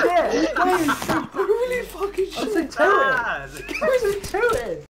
shit! Why are you so Really fucking I'm shit. so tilted! Why is it tilted?